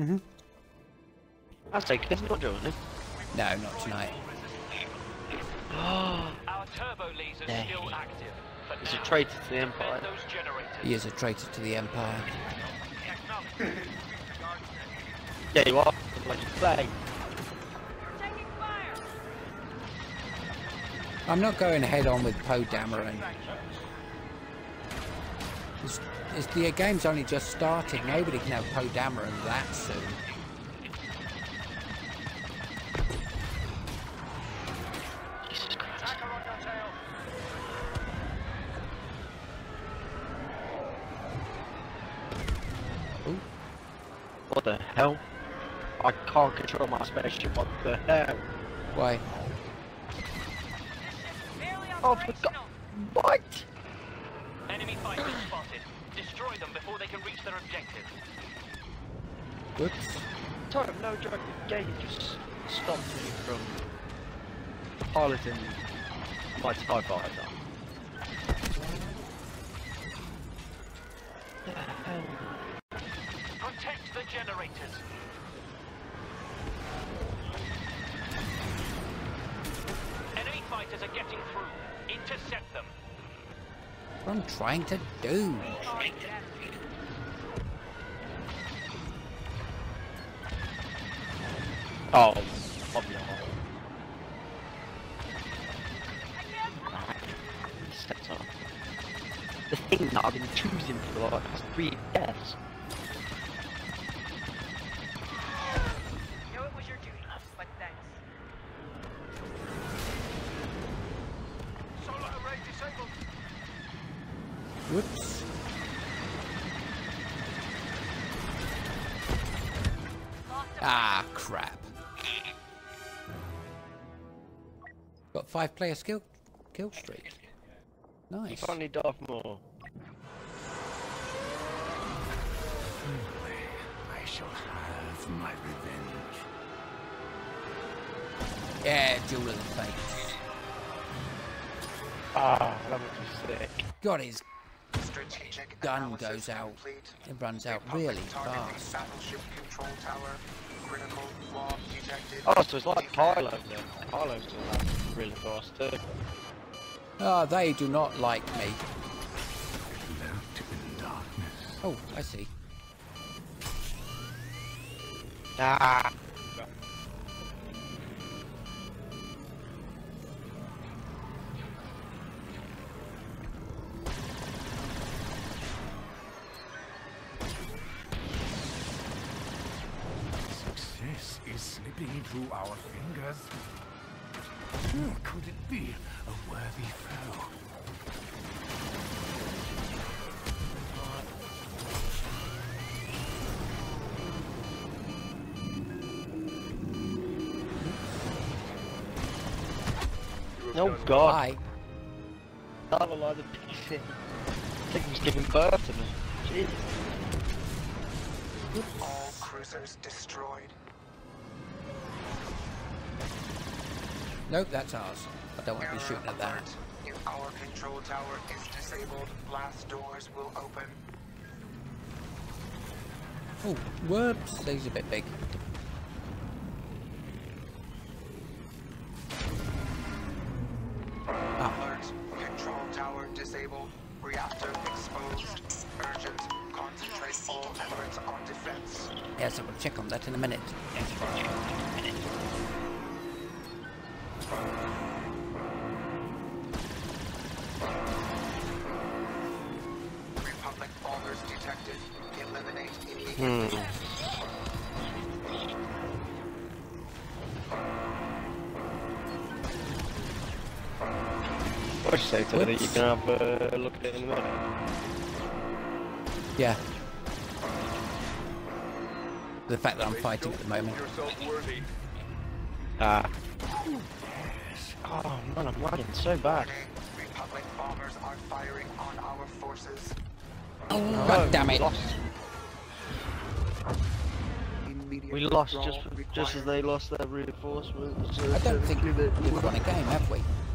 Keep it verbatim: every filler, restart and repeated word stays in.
Mm-hmm. I'll take it, not doing it. No, not tonight. Our turbo laser's Dang. still active. But He's a now, traitor to the Empire. those generators. He is a traitor to the Empire. Yeah, you are. Like you say. Taking fire. I'm not going head on with Poe Dameron. It's, it's, the game's only just started. Nobody can have Poe Dameron that soon. Jesus Christ. Attacker on your tail. Ooh. What the hell? I can't control my spaceship. What the hell? Why? Barely Oh, for God. operational. What? Enemy fighters spotted. Destroy them before they can reach their objective. Whoops. Sorry, no joke. The game just stopped me from piloting my TIE fighter. The hell? Protect the generators. Enemy fighters are getting through. Intercept them. What I'm trying to do. Oh, love you. Steps on. The thing that I've been choosing for the last three deaths. Knew it was your duty, but thanks. Solar array disabled. Whoops. Lost a Ah, crap. Got five player skill kill streak. Nice. Finally, Darth Maul. I shall have my revenge. Yeah, Duel of the Fates. Ah, that was just sick. God, his Strategic gun analysis goes out. complete. It runs out Republic really targeting fast. Battleship control tower. Critical flaw detected. Oh, so it's like Kylo then. Kylo's doing that really fast too. Ah, they do not like me. Cloaked in darkness. Oh, I see. Ah. Success is slipping through our fingers. Hmm, could it be a worthy foe? Oh God. Bye. Another line of P C. I think he's giving birth to me. Jesus. All cruisers destroyed. Nope, that's ours. I don't want to be Error shooting at that. alert. If our control tower is disabled, blast doors will open. Oh, whoops. These are a bit big. Ah, Alert. Control tower disabled. Reactor exposed. Urgent. Concentrate all efforts on defense. yes, I will check on that in a minute. Republic bombers detected. Eliminate immediately. Hmm. What did you say to that? You can have a look at it in a minute. Yeah. The fact that I'm fighting at the moment. Ah. Oh man, I'm lagging so bad. Republic bombers are firing on our forces. Oh, God damn it. Lost. Immediate We lost withdrawal just just as they lost their reinforcements. I don't think we've won a game, have we?